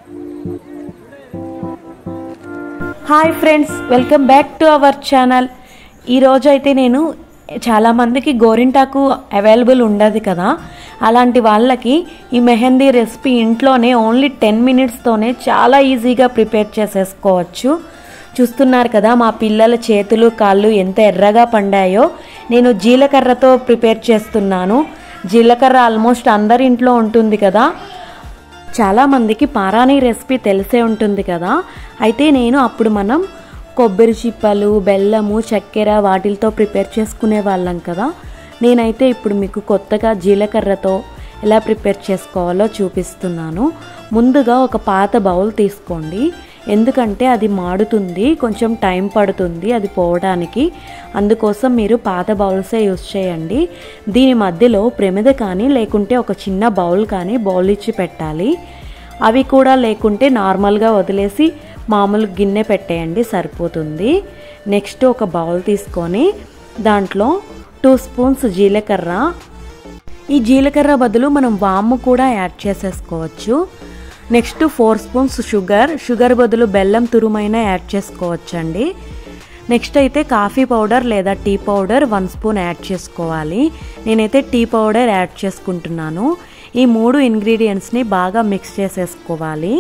Hi friends, welcome back to our channel. ఈరోజు అయితే నేను చాలామందికి గోరింటాకు అవైలబుల్ ఉండదు కదా, అలాంటి వాళ్ళకి ఈ మెహందీ రెసిపీ ఇంట్లోనే ఓన్లీ 10 మినిట్స్తోనే చాలా ఈజీగా ప్రిపేర్ చేసేసుకోవచ్చు. చూస్తున్నారు కదా మా పిల్లల చేతులు కాళ్ళు ఎంత ఎర్రగా పండాయో. నేను జీలకర్రతో ప్రిపేర్ చేస్తున్నాను. జీలకర్ర ఆల్మోస్ట్ అందరి ఇంట్లో ఉంటుంది కదా. చాలామందికి పారానీ రెసిపీ తెలిసే ఉంటుంది కదా. అయితే నేను అప్పుడు మనం కొబ్బరి చిప్పలు, బెల్లము, చక్కెర వాటితో ప్రిపేర్ చేసుకునే వాళ్ళం కదా. నేనైతే ఇప్పుడు మీకు కొత్తగా జీలకర్రతో ఎలా ప్రిపేర్ చేసుకోవాలో చూపిస్తున్నాను. ముందుగా ఒక పాత బౌల్ తీసుకోండి, ఎందుకంటే అది మాడుతుంది, కొంచెం టైం పడుతుంది అది పోవడానికి. అందుకోసం మీరు పాత బౌల్సే యూస్ చేయండి. దీని మధ్యలో ప్రమిద కానీ లేకుంటే ఒక చిన్న బౌల్ కానీ బౌల్ ఇచ్చి పెట్టాలి. అవి కూడా లేకుంటే నార్మల్గా వదిలేసి మామూలు గిన్నె పెట్టేయండి, సరిపోతుంది. నెక్స్ట్ ఒక బౌల్ తీసుకొని దాంట్లో 2 స్పూన్స్ జీలకర్ర. ఈ జీలకర్ర బదులు మనం వాము కూడా యాడ్ చేసేసుకోవచ్చు. నెక్స్ట్ 4 స్పూన్స్ షుగర్ బదులు బెల్లం తురుమైనా యాడ్ చేసుకోవచ్చండి. నెక్స్ట్ అయితే కాఫీ పౌడర్ లేదా టీ పౌడర్ 1 స్పూన్ యాడ్ చేసుకోవాలి. నేనైతే టీ పౌడర్ యాడ్ చేసుకుంటున్నాను. ఈ 3 ఇంగ్రీడియంట్స్ని బాగా మిక్స్ చేసేసుకోవాలి.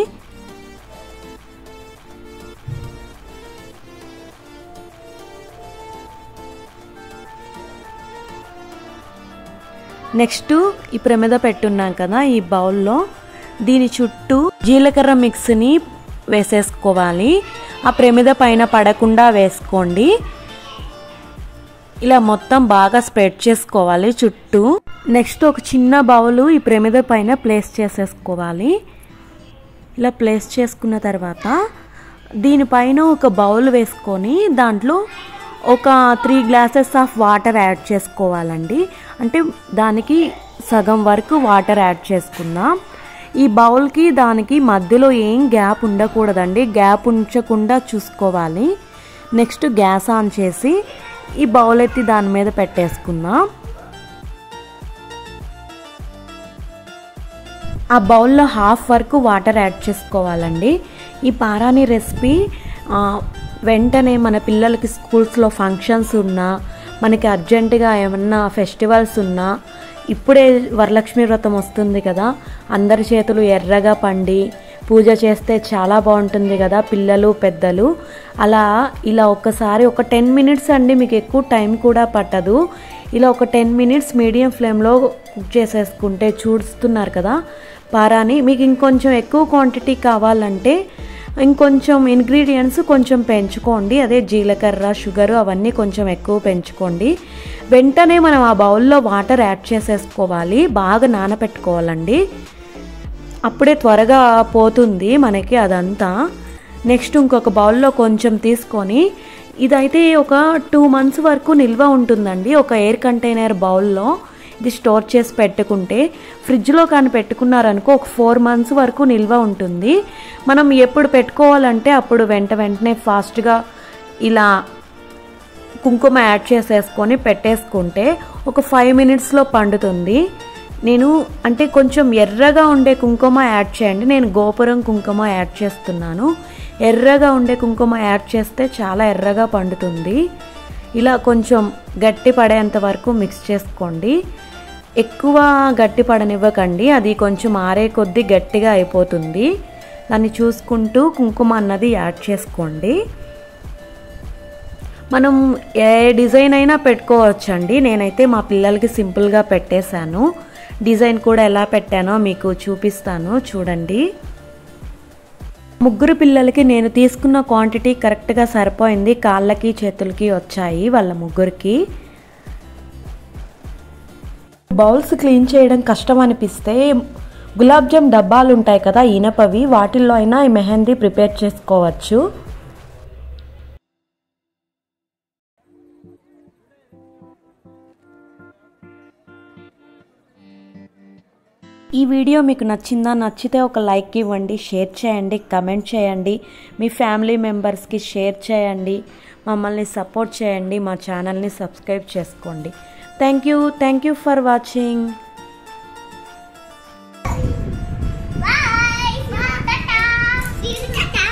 నెక్స్ట్ ఈ ప్రమిద పెట్టున్నాం కదా, ఈ బౌల్లో దీని చుట్టూ జీలకర్ర మిక్స్ని వేసేసుకోవాలి. ఆ ప్రమిద పైన పడకుండా వేసుకోండి. ఇలా మొత్తం బాగా స్ప్రెడ్ చేసుకోవాలి చుట్టూ. నెక్స్ట్ ఒక చిన్న బౌలు ఈ ప్రమిద పైన ప్లేస్ చేసేసుకోవాలి. ఇలా ప్లేస్ చేసుకున్న తర్వాత దీనిపైన ఒక బౌల్ వేసుకొని దాంట్లో ఒక 3 గ్లాసెస్ ఆఫ్ వాటర్ యాడ్ చేసుకోవాలండి. అంటే దానికి సగం వరకు వాటర్ యాడ్ చేసుకుందాం. ఈ బౌల్కి దానికి మధ్యలో ఏం గ్యాప్ ఉండకూడదండి, గ్యాప్ ఉంచకుండా చూసుకోవాలి. నెక్స్ట్ గ్యాస్ ఆన్ చేసి ఈ బౌల్ ఎత్తి దాని మీద పెట్టేసుకుందాం. ఆ బౌల్లో హాఫ్ వరకు వాటర్ యాడ్ చేసుకోవాలండి. ఈ పారానీ రెసిపీ వెంటనే మన పిల్లలకి స్కూల్స్లో ఫంక్షన్స్ ఉన్నా, మనకి అర్జెంటుగా ఏమన్నా ఫెస్టివల్స్ ఉన్నా, ఇప్పుడే వరలక్ష్మి వ్రతం వస్తుంది కదా, అందరి చేతులు ఎర్రగా పండి పూజ చేస్తే చాలా బాగుంటుంది కదా పిల్లలు పెద్దలు. అలా ఇలా ఒక్కసారి ఒక 10 మినిట్స్ అండి, మీకు ఎక్కువ టైం కూడా పట్టదు. ఇలా ఒక 10 మినిట్స్ మీడియం ఫ్లేమ్లో కుక్ చేసేసుకుంటే, చూస్తున్నారు కదా పారాని. మీకు ఇంకొంచెం ఎక్కువ క్వాంటిటీ కావాలంటే ఇంకొంచెం ఇంగ్రీడియంట్స్ కొంచెం పెంచుకోండి. అదే జీలకర్ర, షుగరు అవన్నీ కొంచెం ఎక్కువ పెంచుకోండి. వెంటనే మనం ఆ బౌల్లో వాటర్ యాడ్ చేసేసుకోవాలి, బాగా నానబెట్టుకోవాలండి, అప్పుడే త్వరగా పోతుంది మనకి అదంతా. నెక్స్ట్ ఇంకొక బౌల్లో కొంచెం తీసుకొని, ఇదైతే ఒక 2 మంత్స్ వరకు నిల్వ ఉంటుందండి. ఒక ఎయిర్ కంటైనర్ బౌల్లో ఇది స్టోర్ చేసి పెట్టుకుంటే, ఫ్రిడ్జ్లో కానీ పెట్టుకున్నారనుకో ఒక 4 మంత్స్ వరకు నిల్వ ఉంటుంది. మనం ఎప్పుడు పెట్టుకోవాలంటే అప్పుడు వెంటనే ఫాస్ట్గా ఇలా కుంకుమ యాడ్ చేసేసుకొని పెట్టేసుకుంటే ఒక 5 మినిట్స్లో పండుతుంది. నేను అంటే కొంచెం ఎర్రగా ఉండే కుంకుమ యాడ్ చేయండి. నేను గోపురం కుంకుమ యాడ్ చేస్తున్నాను. ఎర్రగా ఉండే కుంకుమ యాడ్ చేస్తే చాలా ఎర్రగా పండుతుంది. ఇలా కొంచెం గట్టి పడేంత వరకు మిక్స్ చేసుకోండి. ఎక్కువ గట్టి పడనివ్వకండి, అది కొంచెం ఆరే కొద్దీ గట్టిగా అయిపోతుంది. దాన్ని చూసుకుంటూ కుంకుమ అన్నది యాడ్ చేసుకోండి. మనం ఏ డిజైన్ అయినా పెట్టుకోవచ్చండి. నేనైతే మా పిల్లలకి సింపుల్గా పెట్టేశాను. డిజైన్ కూడా ఎలా పెట్టానో మీకు చూపిస్తాను, చూడండి. 3 పిల్లలకి నేను తీసుకున్న క్వాంటిటీ కరెక్ట్గా సరిపోయింది. కాళ్ళకి చేతులకి వచ్చాయి వాళ్ళ 3కి. బౌల్స్ క్లీన్ చేయడం కష్టం అనిపిస్తే గులాబ్ జామ్ డబ్బాలు ఉంటాయి కదా ఇనపవి, వాటిల్లో అయినా ఈ మెహందీ ప్రిపేర్ చేసుకోవచ్చు. ఈ వీడియో మీకు నచ్చిందా? నచ్చితే ఒక లైక్ ఇవ్వండి, షేర్ చేయండి, కమెంట్ చేయండి, మీ ఫ్యామిలీ మెంబర్స్కి షేర్ చేయండి, మమ్మల్ని సపోర్ట్ చేయండి, మా ఛానల్ని సబ్స్క్రైబ్ చేసుకోండి. Thank you for watching. Bye. Tata. Tata.